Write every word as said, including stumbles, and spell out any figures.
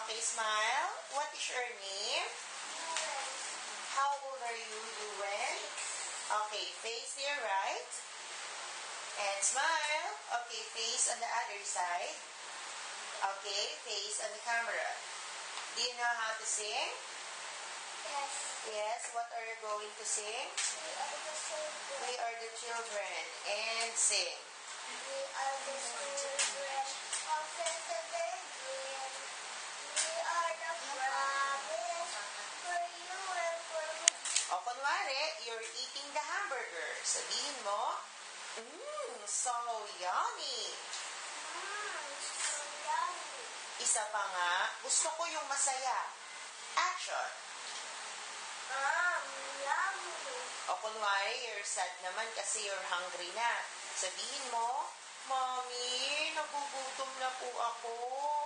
Okay, smile. What is your name? How old are you, Euwen? Okay, face to your right. And smile. Okay, face on the other side. Okay, face on the camera. Do you know how to sing? Yes. Yes, what are you going to sing? We are the children. We are the children. And sing. We are the children of the dream. We are the promise for you and for me. O kunwari, you're eating the hamburger. Sabihin mo, mmm, so yummy. Mmm, so yummy. Isa pa nga, gusto ko yung masaya. Action. Mmm, yummy. O kunwari, you're sad naman kasi you're hungry na. Sabihin mo, Mommy, nagugutom na po ako.